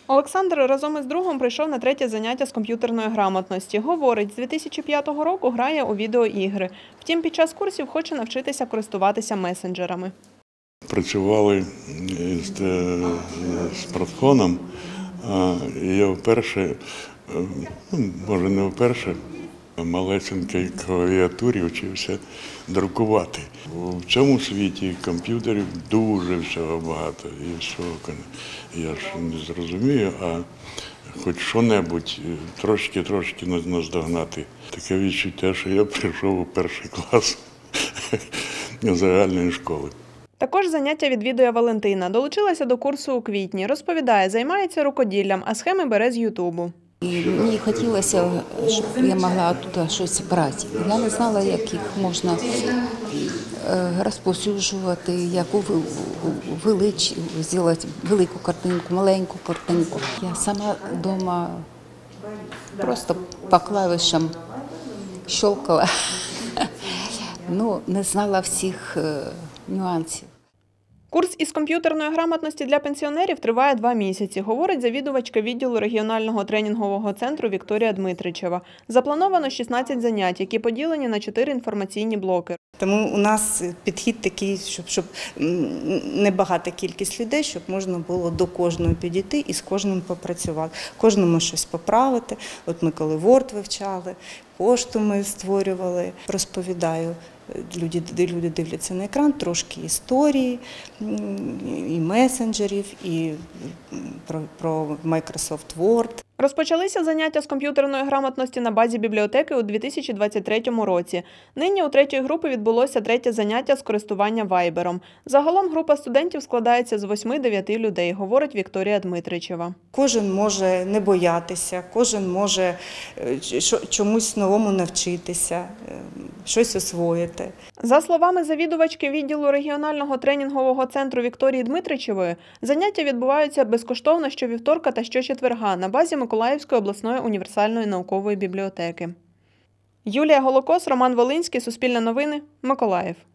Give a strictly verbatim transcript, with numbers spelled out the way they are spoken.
Олександр разом із другом прийшов на третє заняття з комп'ютерної грамотності. Говорить, з дві тисячі п'ятого року грає у відеоігри. Втім, під час курсів хоче навчитися користуватися месенджерами. Працювали з смартфоном, і я вперше, ну, може не вперше, малесенькій клавіатурі вчився друкувати. В цьому світі комп'ютерів дуже всього багато. І що, я ж не зрозумію, а хоч що-небудь трошки-трошки наздогнати. Таке відчуття, що я прийшов у перший клас загальної школи. Також заняття відвідує Валентина. Долучилася до курсу у квітні. Розповідає, займається рукоділлям, а схеми бере з Ютубу. І мені хотілося, щоб я могла тут щось брати. Я не знала, як їх можна розповсюджувати, яку велич, зробити велику картинку, маленьку картинку. Я сама вдома просто по клавішам щелкала, ну, не знала всіх нюансів. Курс із комп'ютерної грамотності для пенсіонерів триває два місяці, говорить завідувачка відділу регіонального тренінгового центру Вікторія Дмитричева. Заплановано шістнадцять занять, які поділені на чотири інформаційні блоки. Тому у нас підхід такий, щоб, щоб небагата кількість людей, щоб можна було до кожного підійти і з кожним попрацювати. Кожному щось поправити. От ми коли Word вивчали, пошту ми створювали, розповідаю. Люди, люди дивляться на екран, трошки історії, і месенджерів, і про, про Microsoft Word. Розпочалися заняття з комп'ютерної грамотності на базі бібліотеки у дві тисячі двадцять третьому році. Нині у третьої групи відбулося третє заняття з користування вайбером. Загалом група студентів складається з восьми-дев'яти людей, говорить Вікторія Дмитричева. Кожен може не боятися, кожен може чомусь новому навчитися, щось освоїти. За словами завідувачки відділу регіонального тренінгового центру Вікторії Дмитричевої, заняття відбуваються безкоштовно щовівторка та щочетверга на базі Миколаївської обласної універсальної наукової бібліотеки. Юлія Голокос, Роман Волинський, Суспільне новини, Миколаїв.